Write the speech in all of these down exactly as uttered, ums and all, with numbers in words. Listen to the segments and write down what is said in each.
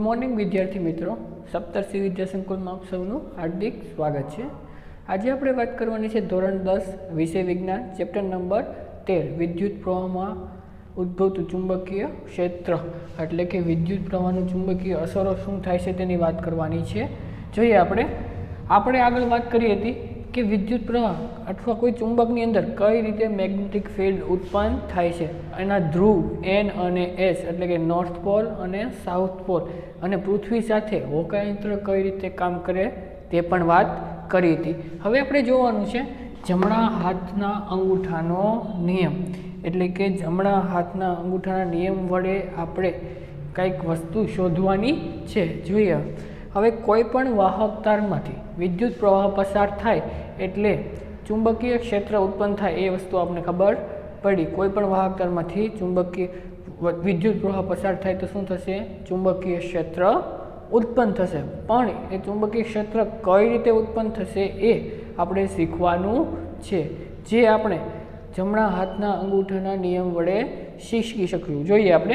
Morning विद्यार्थी मित्रों, सप्तर्षि विद्या संकुल में आप सबनु हार्दिक स्वागत है। आज આપણે વાત કરવાની છે ધોરણ દસ વિષય વિજ્ઞાન ચેપ્ટર નંબર તેર વિદ્યુત પ્રવાહમાં ઉદ્ભવતું ચુંબકીય ક્ષેત્ર એટલે કે વિદ્યુત પ્રવાહનું ચુંબકીય અસરો શું થાય છે તેની વાત કરવાની છે। જોઈએ આપણે આપણે આગળ વાત કરી હતી કે વિદ્યુત પ્રવાહ અથવા કોઈ ચુંબકની અંદર કઈ રીતે મેગ્નેટિક ફિલ્ડ ઉત્પન્ન થાય છે, એના ધ્રુવ એન અને એસ એટલે કે નોર્થ પોલ અને સાઉથ પોલ અને પૃથ્વી સાથે હોકાયંત્ર કઈ રીતે કામ કરે તે પણ વાત કરી હતી। હવે આપણે જોવાનું છે જમણા હાથના અંગૂઠાનો નિયમ એટલે કે જમણા હાથના અંગૂઠાના નિયમ વડે આપણે કંઈક વસ્તુ શોધવાની છે। જોઈએ હવે કોઈપણ વાહક તારમાંથી વિદ્યુત પ્રવાહ પસાર થાય એટલે ચુંબકીય ક્ષેત્ર ઉત્પન્ન થાય એ વસ્તુ આપણે ખબર પડી। કોઈપણ વાહક તારમાંથી ચુંબકીય વિદ્યુત પ્રવાહ પસાર થાય તો શું થશે? ચુંબકીય ક્ષેત્ર ઉત્પન્ન થશે। પણ એ ચુંબકીય ક્ષેત્ર કઈ રીતે ઉત્પન્ન થશે એ આપણે શીખવાનું છે, જે આપણે જમણા હાથના અંગૂઠાના નિયમ વડે શીખી શકીશું। જોઈએ આપણે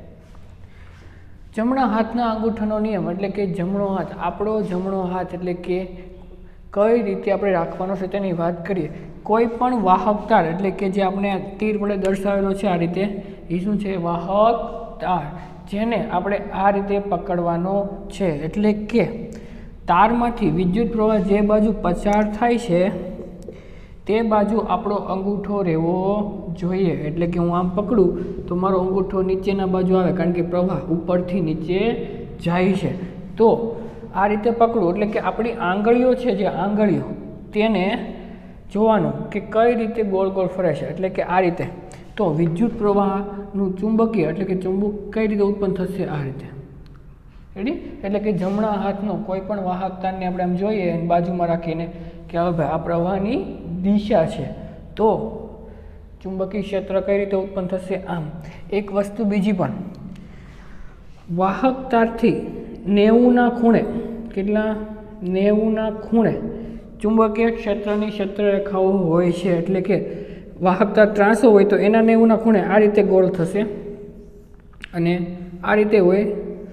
જમણા હાથના અંગૂઠાનો નિયમ એટલે કે જમણો હાથ, આપણો જમણો હાથ એટલે કે કઈ રીતે આપણે રાખવાનો છે તેની વાત કરીએ। કોઈ પણ વાહક તાર એટલે કે જે આપણે તીર વડે દર્શાવેલો છે આ રીતે, એ શું છે? વાહક તાર, જેને આપણે આ રીતે પકડવાનો છે। એટલે કે તારમાંથી વિદ્યુત પ્રવાહ જે બાજુ પસાર થાય છે તે બાજુ આપણો અંગૂઠો રહેવો જોઈએ। એટલે કે હું આમ પકડું તો મારો અંગૂઠો નીચેના બાજુ આવે, કારણ કે પ્રવાહ ઉપરથી નીચે જાય છે। તો આ રીતે પકડું એટલે કે આપણી આંગળીઓ છે, જે આંગળીઓ તેને જોવાનું કે કઈ રીતે ગોળ ગોળ ફરે છે, એટલે કે આ રીતે। તો વિદ્યુત પ્રવાહનું ચુંબકીય એટલે કે ચુંબક કઈ રીતે ઉત્પન્ન થશે? આ રીતે। રેડી? એટલે કે જમણા હાથનો કોઈ પણ વાહક તારને આપણે આમ જોઈએ અને બાજુમાં રાખીને કે હવે ભાઈ આ પ્રવાહની દિશા છે, તો ચુંબકીય ક્ષેત્ર કઈ રીતે ઉત્પન્ન થશે? આમ। એક વસ્તુ બીજી પણ, વાહક તારથી નેવુંના ખૂણે, કેટલા? નેવુંના ખૂણે ચુંબકીય ક્ષેત્રની ક્ષેત્રરેખાઓ હોય છે। એટલે કે વાહક તાર ત્રાંસો હોય તો એના નેવુંના ખૂણે આ રીતે ગોળ થશે અને આ રીતે હોય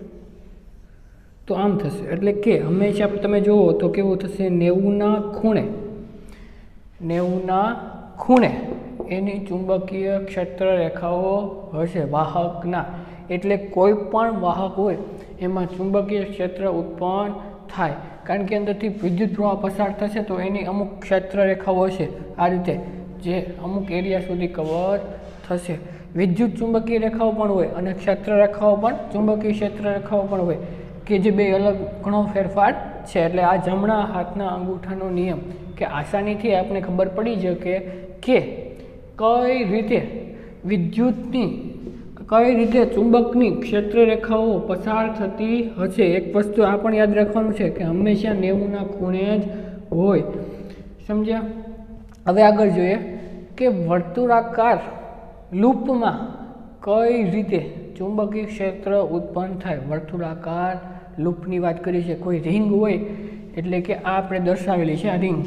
તો આમ થશે। એટલે કે હંમેશા તમે જુઓ તો કેવું થશે? નેવુંના ખૂણે, નેવુંના ખૂણે એની ચુંબકીય ક્ષેત્ર રેખાઓ હશે વાહકના। એટલે કોઈ પણ વાહક હોય એમાં ચુંબકીય ક્ષેત્ર ઉત્પન્ન થાય, કારણ કે અંદરથી વિદ્યુત પ્રવાહ પસાર થશે તો એની અમુક ક્ષેત્ર રેખાઓ હશે આ રીતે, જે અમુક એરિયા સુધી કવર થશે। વિદ્યુત ચુંબકીય રેખાઓ પણ હોય અને ક્ષેત્ર રેખાઓ પણ, ચુંબકીય ક્ષેત્ર રેખાઓ પણ હોય, કે જે બે અલગ ઘણો ફેરફાર છે। એટલે આ જમણા હાથના અંગૂઠાનો નિયમ કે આસાનીથી આપણે ખબર પડી શકે કે કઈ રીતે વિદ્યુતની, કઈ રીતે ચુંબકની ક્ષેત્ર રેખાઓ પસાર થતી હશે। એક વસ્તુ આ પણ યાદ રાખવાનું છે કે હંમેશા નેવુંના ખૂણે જ હોય। સમજ્યા? હવે આગળ જોઈએ કે વર્તુળાકાર લૂપમાં કઈ રીતે ચુંબકીય ક્ષેત્ર ઉત્પન્ન થાય। વર્તુળાકાર લૂપની વાત કરી છે। કોઈ રિંગ હોય એટલે કે આ આપણે દર્શાવેલી છે આ રિંગ,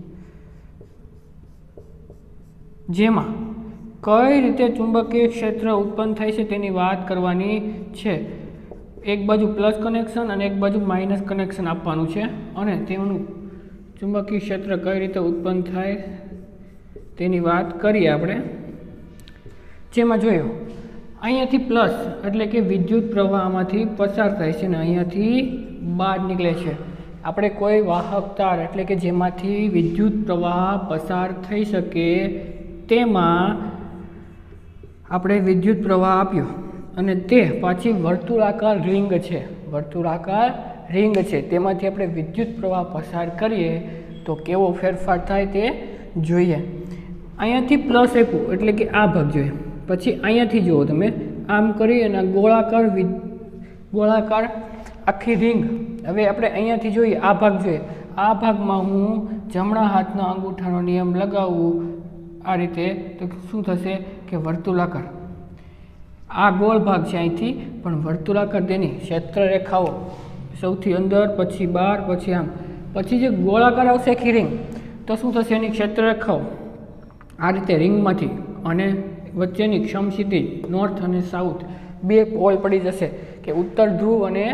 જેમાં કઈ રીતે ચુંબકીય ક્ષેત્ર ઉત્પન્ન થાય છે તેની વાત કરવાની છે। એક બાજુ પ્લસ કનેક્શન અને એક બાજુ માઇનસ કનેક્શન આપવાનું છે અને તેનું ચુંબકીય ક્ષેત્ર કઈ રીતે ઉત્પન્ન થાય તેની વાત કરીએ આપણે। જેમાં જોયું અહીંયાથી પ્લસ એટલે કે વિદ્યુત પ્રવાહ આમાંથી પસાર થાય છે અને અહીંયાથી બહાર નીકળે છે। આપણે કોઈ વાહક તાર એટલે કે જેમાંથી વિદ્યુત પ્રવાહ પસાર થઈ શકે તેમાં આપણે વિદ્યુત પ્રવાહ આપ્યો અને તે પાછી વર્તુળાકાર રિંગ છે, વર્તુળાકાર રિંગ છે, તેમાંથી આપણે વિદ્યુત પ્રવાહ પસાર કરીએ તો કેવો ફેરફાર થાય તે જોઈએ। અહીંયાથી પ્લસ આપ્યું એટલે કે આ ભાગ જોઈએ, પછી અહીંયાથી જુઓ તમે આમ કરી અને ગોળાકાર ગોળાકાર આખી રિંગ। હવે આપણે અહીંયાથી જોઈએ આ ભાગ જોઈએ, આ ભાગમાં હું જમણા હાથના અંગૂઠાનો નિયમ લગાવું આ રીતે તો શું થશે કે વર્તુળાકાર, આ ગોળ ભાગ છે અહીંથી, પણ વર્તુળાકાર તેની ક્ષેત્ર રેખાઓ સૌથી અંદર, પછી બહાર, પછી આમ, પછી જે ગોળાકાર આવશે આખી રિંગ તો શું થશે? એની ક્ષેત્ર રેખાઓ આ રીતે રિંગમાંથી અને વચ્ચેની સમક્ષિતિજ નોર્થ અને સાઉથ બે પોલ પડી જશે કે ઉત્તર ધ્રુવ અને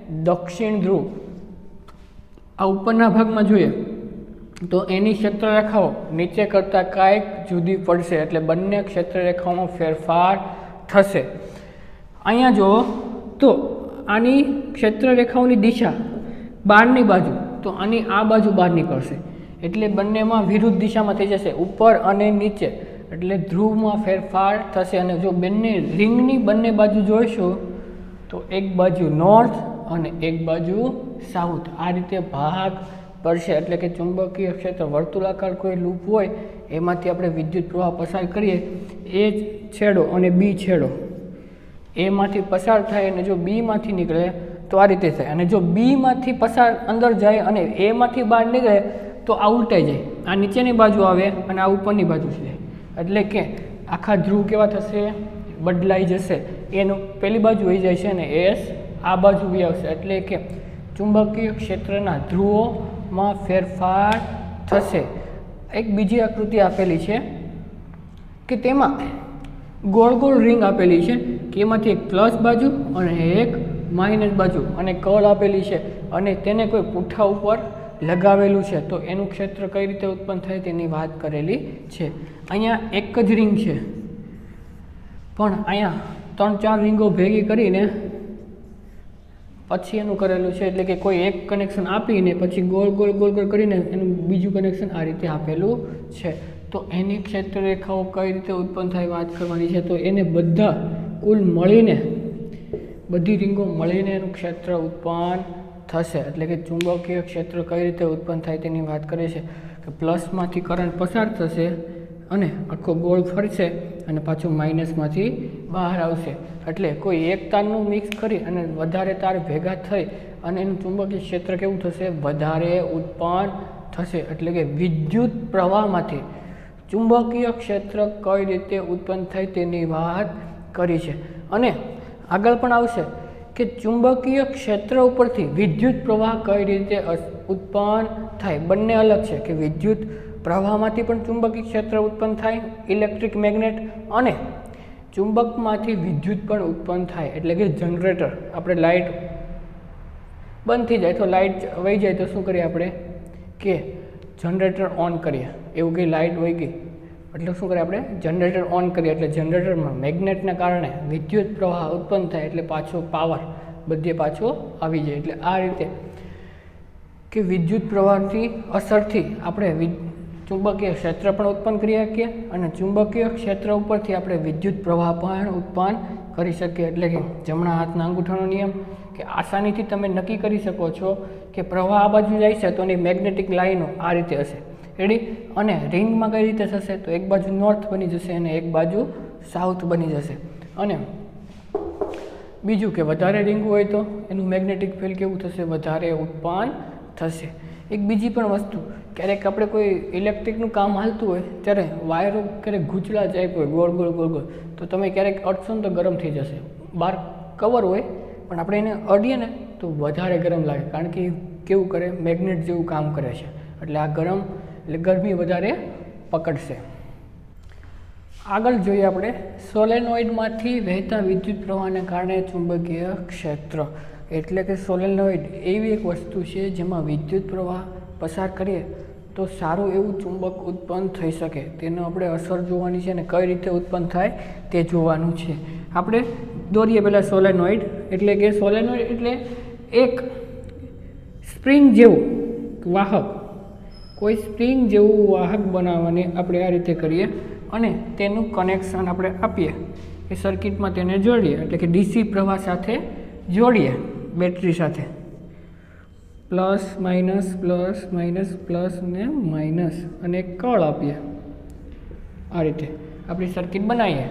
દક્ષિણ ધ્રુવ, આ ઉપરના ભાગમાં જોઈએ તો એની ક્ષેત્રરેખાઓ નીચે કરતાં કાંઈક જુદી પડશે, એટલે બંને ક્ષેત્રરેખાઓમાં ફેરફાર થશે. અહીંયા જુઓ તો આની ક્ષેત્રરેખાઓની દિશા બહારની બાજુ, તો આની આ બાજુ બહાર નીકળશે, એટલે બંનેમાં વિરુદ્ધ દિશામાં થઈ જશે, ઉપર અને નીચે, એટલે ધ્રુવમાં ફેરફાર થશે. અને જો બંને રિંગની બંને બાજુ જોઈશું તો એક બાજુ નોર્થ અને એક બાજુ સાઉથ, આ રીતે ભાગ પડશે. એટલે કે ચુંબકીય ક્ષેત્ર વર્તુળાકાર કોઈ લૂપ હોય એમાંથી આપણે વિદ્યુત પ્રવાહ પસાર કરીએ, એ છેડો અને બી છેડો એમાંથી પસાર થાય, અને જો બીમાંથી નીકળે તો આ રીતે થાય, અને જો બીમાંથી પસાર અંદર જાય અને એમાંથી બહાર નીકળે તો આ ઉલટાઈ જાય, આ નીચેની બાજુ આવે અને આ ઉપરની બાજુ જાય, એટલે કે આખા ધ્રુવ કેવા થશે, બદલાઈ જશે. એનું પેલી બાજુ વહી જાય છે અને એસ આ બાજુ બી આવશે, એટલે કે ચુંબકીય ક્ષેત્રના ધ્રુવોમાં ફેરફાર થશે. એક બીજી આકૃતિ આપેલી છે કે તેમાં ગોળ ગોળ રિંગ આપેલી છે કે એમાંથી એક પ્લસ બાજુ અને એક માઇનસ બાજુ અને કર્લ આપેલી છે, અને તેને કોઈ પૂઠા ઉપર લગાવેલું છે, તો એનું ક્ષેત્ર કઈ રીતે ઉત્પન્ન થાય તેની વાત કરેલી છે. અહીંયા એક જ રિંગ છે, પણ અહીંયા ત્રણ ચાર રિંગો ભેગી કરીને પછી એનું કરેલું છે, એટલે કે કોઈ એક કનેક્શન આપીને પછી ગોળ ગોળ ગોળ ગોળ કરીને એનું બીજું કનેક્શન આ રીતે આપેલું છે. તો એની ક્ષેત્રરેખાઓ કઈ રીતે ઉત્પન્ન થાય વાત કરવાની છે. તો એને બધા કુલ મળીને, બધી રિંગો મળીને એનું ક્ષેત્ર ઉત્પન્ન થશે, એટલે કે ચુંબકીય ક્ષેત્ર કઈ રીતે ઉત્પન્ન થાય તેની વાત કરે છે કે પ્લસમાંથી કરંટ પસાર થશે અને આખો ગોળ ફરશે અને પાછું માઇનસમાંથી બહાર આવશે, એટલે કોઈ એક તારનું મિક્સ કરી અને વધારે તાર ભેગા થઈ અને એનું ચુંબકીય ક્ષેત્ર કેવું થશે, વધારે ઉત્પન્ન થશે. એટલે કે વિદ્યુત પ્રવાહમાંથી ચુંબકીય ક્ષેત્ર કઈ રીતે ઉત્પન્ન થાય તેની વાત કરી છે. અને આગળ પણ આવશે કે ચુંબકીય ક્ષેત્ર ઉપરથી વિદ્યુત પ્રવાહ કઈ રીતે ઉત્પન્ન થાય. બંને અલગ છે કે વિદ્યુત પ્રવાહમાંથી પણ ચુંબકીય ક્ષેત્ર ઉત્પન્ન થાય, ઇલેક્ટ્રિક મેગ્નેટ, અને ચુંબકમાંથી વિદ્યુત પણ ઉત્પન્ન થાય, એટલે કે જનરેટર. આપણે લાઇટ બંધ થઈ જાય તો લાઇટ વહી જાય તો શું કરીએ આપણે કે જનરેટર ઓન કરીએ, એવું કંઈ લાઇટ વહી ગઈ એટલે શું કરીએ આપણે જનરેટર ઓન કરીએ, એટલે જનરેટરમાં મેગ્નેટના કારણે વિદ્યુત પ્રવાહ ઉત્પન્ન થાય, એટલે પાછો પાવર બધે પાછો આવી જાય. એટલે આ રીતે કે વિદ્યુત પ્રવાહથી અસરથી આપણે ચુંબકીય ક્ષેત્ર પણ ઉત્પન્ન કરી શકીએ અને ચુંબકીય ક્ષેત્ર ઉપરથી આપણે વિદ્યુત પ્રવાહ પણ ઉત્પન્ન કરી શકીએ. એટલે કે જમણા હાથના અંગૂઠાનો નિયમ કે આસાનીથી તમે નક્કી કરી શકો છો કે પ્રવાહ આ બાજુ જાય છે તો એની મેગ્નેટિક લાઈનો આ રીતે હશે, રેડી. અને રિંગમાં કઈ રીતે થશે તો એક બાજુ નોર્થ બની જશે અને એક બાજુ સાઉથ બની જશે. અને બીજું કે વધારે રિંગ હોય તો એનું મેગ્નેટિક ફિલ્ડ કેવું થશે, વધારે ઉત્પન્ન થશે. એક બીજી પણ વસ્તુ, ક્યારેક આપણે કોઈ ઇલેક્ટ્રિકનું કામ હાલતું હોય ત્યારે વાયરો ક્યારેક ગૂંચળા જાય હોય ગોળ ગોળ ગોળ ગોળ, તો તમે ક્યારેક અડશો ને તો ગરમ થઈ જશે. બહાર કવર હોય પણ આપણે એને અડીએ ને તો વધારે ગરમ લાગે, કારણ કે કેવું કરે, મેગ્નેટ જેવું કામ કરે છે, એટલે આ ગરમ એટલે ગરમી વધારે પકડશે. આગળ જોઈએ આપણે સોલેનોઇડમાંથી વહેતા વિદ્યુત પ્રવાહને કારણે ચુંબકીય ક્ષેત્ર. એટલે કે સોલેનોઇડ એવી એક વસ્તુ છે જેમાં વિદ્યુત પ્રવાહ પસાર કરીએ તો સારું એવું ચુંબક ઉત્પન્ન થઈ શકે. તેનો આપણે અસર જોવાની છે અને કઈ રીતે ઉત્પન્ન થાય તે જોવાનું છે. આપણે દોરીએ પહેલાં સોલેનોઇડ. એટલે કે સોલેનોઇડ એટલે એક સ્પ્રિંગ જેવું વાહક, કોઈ સ્પ્રિંગ જેવું વાહક બનાવવાની આપણે આ રીતે કરીએ અને તેનું કનેક્શન આપણે આપીએ એ સર્કિટમાં તેને જોડીએ, એટલે કે ડીસી પ્રવાહ સાથે જોડીએ બેટરી સાથે, plus minus plus minus plus ને માઇનસ, અને એક કળ આપીએ. આ રીતે આપણી સર્કિટ બનાવીએ.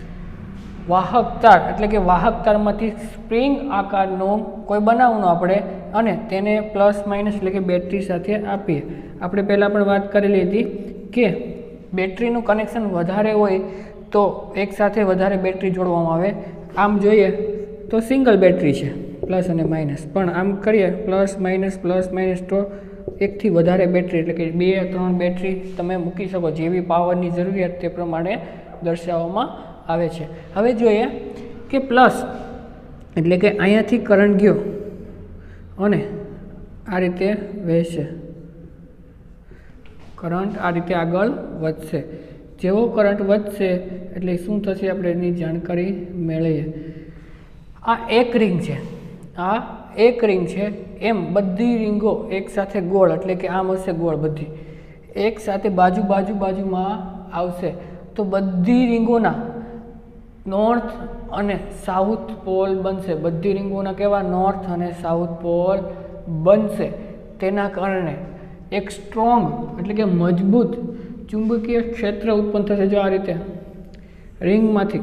વાહક તાર એટલે કે વાહક તારમાંથી સ્પ્રિંગ આકારનો કોઈ બનાવવાનો આપણે અને તેને પ્લસ માઇનસ એટલે કે બેટરી સાથે આપીએ. આપણે પહેલાં પણ વાત કરેલી હતી કે બેટરીનું કનેક્શન વધારે હોય તો એક સાથે વધારે બેટરી જોડવામાં આવે. આમ જોઈએ તો સિંગલ બેટરી છે પ્લસ અને માઇનસ, પણ આમ કરીએ પ્લસ માઇનસ પ્લસ માઇનસ તો એકથી વધારે બેટરી એટલે કે બે ત્રણ બેટરી તમે મૂકી શકો, જેવી પાવરની જરૂરિયાત તે પ્રમાણે દર્શાવવામાં આવે છે. હવે જોઈએ કે પ્લસ એટલે કે અહીંયાથી કરંટ ગયો અને આ રીતે વહેશે કરંટ, આ રીતે આગળ વધશે. જેવો કરંટ વધશે એટલે શું થશે આપણે એની જાણકારી મેળવીએ. આ એક રિંગ છે, આ એક રિંગ છે, એમ બધી રીંગો એક સાથે ગોળ એટલે કે આમ હશે ગોળ, બધી એક સાથે બાજુ બાજુ બાજુમાં આવશે. તો બધી રીંગોના નોર્થ અને સાઉથ પોલ બનશે. બધી રીંગોના કેવા નોર્થ અને સાઉથ પોલ બનશે. તેના કારણે એક સ્ટ્રોંગ એટલે કે મજબૂત ચુંબકીય ક્ષેત્ર ઉત્પન્ન થશે. જો આ રીતે રિંગમાંથી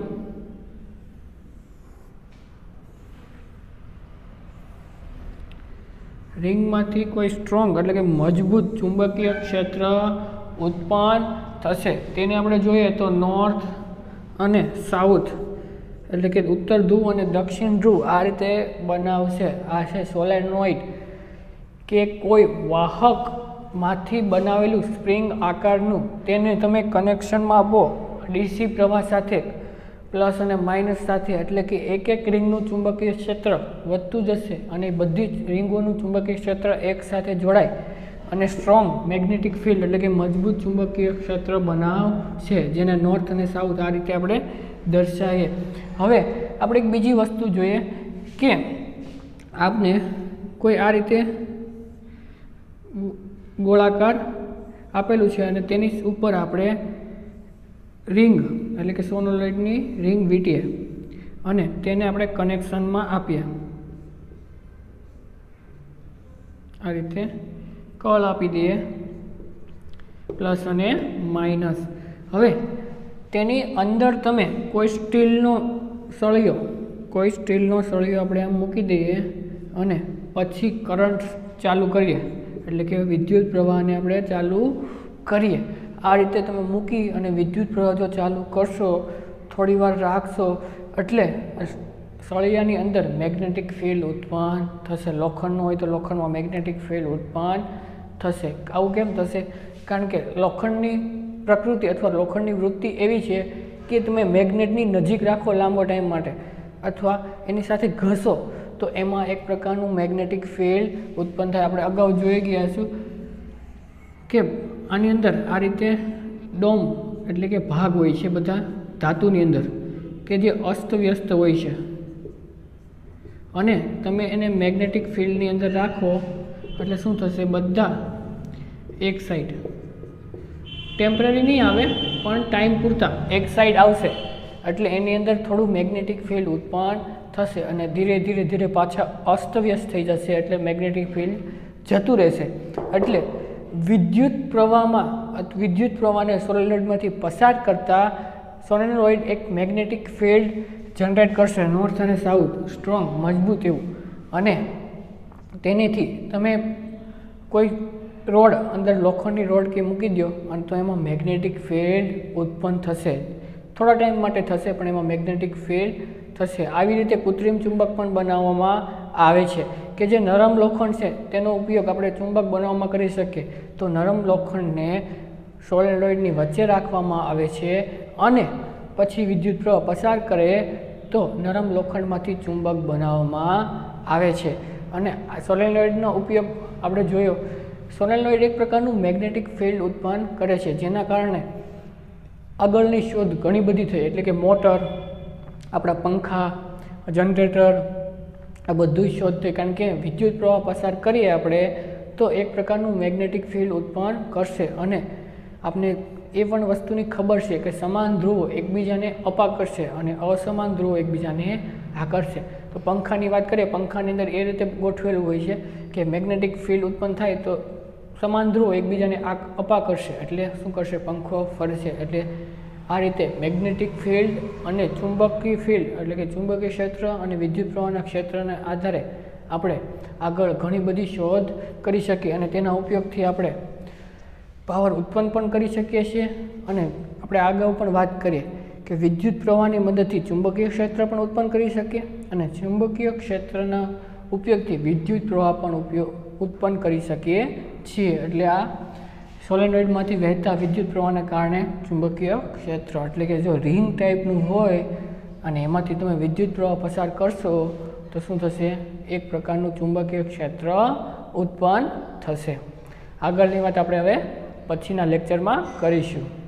રિંગમાંથી કોઈ સ્ટ્રોંગ એટલે કે મજબૂત ચુંબકીય ક્ષેત્ર ઉત્પન્ન થશે. તેને આપણે જોઈએ તો નોર્થ અને સાઉથ એટલે કે ઉત્તર ધ્રુવ અને દક્ષિણ ધ્રુવ આ રીતે બનાવશે. આ છે સોલેનોઇડ કે કોઈ વાહકમાંથી બનાવેલું સ્પ્રિંગ આકારનું. તેને તમે કનેક્શનમાં આપો ડીસી પ્રવાહ સાથે, પ્લસ અને માઇનસ સાથે, એટલે કે એક એક રિંગનું ચુંબકીય ક્ષેત્ર વધતું જશે અને બધી જ રીંગોનું ચુંબકીય ક્ષેત્ર એક સાથે જોડાય અને સ્ટ્રોંગ મેગ્નેટિક ફિલ્ડ એટલે કે મજબૂત ચુંબકીય ક્ષેત્ર બનાવશે, જેને નોર્થ અને સાઉથ આ રીતે આપણે દર્શાવીએ. હવે આપણે એક બીજી વસ્તુ જોઈએ કે આપને કોઈ આ રીતે ગોળાકાર આપેલું છે અને તેની ઉપર આપણે રિંગ એટલે કે સોલેનોઇડની રિંગ વીંટીએ અને તેને આપણે કનેક્શનમાં આપીએ. આ રીતે કળ આપી દઈએ પ્લસ અને માઇનસ. હવે તેની અંદર તમે કોઈ સ્ટીલનો સળિયો કોઈ સ્ટીલનો સળિયો આપણે આમ મૂકી દઈએ અને પછી કરંટ ચાલુ કરીએ એટલે કે વિદ્યુત પ્રવાહને આપણે ચાલુ કરીએ. આ રીતે તમે મૂકી અને વિદ્યુત પ્રવાહ જો ચાલુ કરશો, થોડી વાર રાખશો એટલે સળિયાની અંદર મેગ્નેટિક ફિલ્ડ ઉત્પન્ન થશે. લોખંડનું હોય તો લોખંડમાં મેગ્નેટિક ફિલ્ડ ઉત્પન્ન થશે. આવું કેમ થશે? કારણ કે લોખંડની પ્રકૃતિ અથવા લોખંડની વૃત્તિ એવી છે કે તમે મેગ્નેટની નજીક રાખો લાંબો ટાઈમ માટે અથવા એની સાથે ઘસો તો એમાં એક પ્રકારનું મેગ્નેટિક ફિલ્ડ ઉત્પન્ન થાય. આપણે અગાઉ જોઈ ગયા છું કે આની અંદર આ રીતે ડોમ એટલે કે ભાગ હોય છે બધા ધાતુની અંદર કે જે અસ્તવ્યસ્ત હોય છે અને તમે એને મેગ્નેટિક ફિલ્ડની અંદર રાખો એટલે શું થશે? બધા એક સાઈડ ટેમ્પરરી નહીં આવે પણ ટાઈમ પૂરતા એક સાઈડ આવશે એટલે એની અંદર થોડું મેગ્નેટિક ફિલ્ડ ઉત્પન્ન થશે અને ધીરે ધીરે ધીરે પાછા અસ્તવ્યસ્ત થઈ જશે એટલે મેગ્નેટિક ફિલ્ડ જતું રહેશે. એટલે વિદ્યુત પ્રવાહમાં વિદ્યુત પ્રવાહને સોલેનોઇડમાંથી પસાર કરતા સોલેનોઇડ એક મેગ્નેટિક ફિલ્ડ જનરેટ કરશે, નોર્થ અને સાઉથ સ્ટ્રોંગ મજબૂત એવું. અને તેનેથી તમે કોઈ રોડ અંદર લોખંડની રોડ કે મૂકી દો અને તો એમાં મેગ્નેટિક ફિલ્ડ ઉત્પન્ન થશે. થોડા ટાઈમ માટે થશે પણ એમાં મેગ્નેટિક ફિલ્ડ થશે. આવી રીતે કૃત્રિમ ચુંબક પણ બનાવવામાં આવે છે કે જે નરમ લોખંડ છે તેનો ઉપયોગ આપણે ચુંબક બનાવવામાં કરી શકીએ. તો નરમ લોખંડને સોલેનોઇડની વચ્ચે રાખવામાં આવે છે અને પછી વિદ્યુત પ્રવાહ પસાર કરે તો નરમ લોખંડમાંથી ચુંબક બનાવવામાં આવે છે. અને આ સોલેનોઇડનો ઉપયોગ આપણે જોયો. સોલેનોઇડ એક પ્રકારનું મેગ્નેટિક ફિલ્ડ ઉત્પન્ન કરે છે જેના કારણે આગળની શોધ ઘણી બધી થઈ એટલે કે મોટર, આપણા પંખા, જનરેટર આ બધું જ શોધ થઈ. કારણ કે વિદ્યુત પ્રવાહ પસાર કરીએ આપણે તો એક પ્રકારનું મેગ્નેટિક ફિલ્ડ ઉત્પન્ન કરશે અને આપણે એ પણ વસ્તુની ખબર છે કે સમાન ધ્રુવો એકબીજાને અપાકર્ષે અને અસમાન ધ્રુવો એકબીજાને આકર્ષે. તો પંખાની વાત કરીએ, પંખાની અંદર એ રીતે ગોઠવેલું હોય છે કે મેગ્નેટિક ફિલ્ડ ઉત્પન્ન થાય તો સમાન ધ્રુવો એકબીજાને અપાકર્ષે એટલે શું કરશે? પંખો ફરશે. એટલે આ રીતે મેગ્નેટિક ફિલ્ડ અને ચુંબકીય ફિલ્ડ એટલે કે ચુંબકીય ક્ષેત્ર અને વિદ્યુત પ્રવાહના ક્ષેત્રના આધારે આપણે આગળ ઘણી બધી શોધ કરી શકીએ અને તેના ઉપયોગથી આપણે પાવર ઉત્પન્ન પણ કરી શકીએ છીએ. અને આપણે અગાઉ પણ વાત કરીએ કે વિદ્યુત પ્રવાહની મદદથી ચુંબકીય ક્ષેત્ર પણ ઉત્પન્ન કરી શકીએ અને ચુંબકીય ક્ષેત્રના ઉપયોગથી વિદ્યુત પ્રવાહ પણ ઉપયોગ ઉત્પન્ન કરી શકીએ છીએ. એટલે આ સોલેનોઇડમાંથી વહેતા વિદ્યુત પ્રવાહને કારણે ચુંબકીય ક્ષેત્ર એટલે કે જો રિંગ ટાઈપનું હોય અને એમાંથી તમે વિદ્યુત પ્રવાહ પસાર કરશો તો શું થશે? એક પ્રકારનું ચુંબકીય ક્ષેત્ર ઉત્પન્ન થશે. આગળની વાત આપણે હવે પછીના લેક્ચરમાં કરીશું.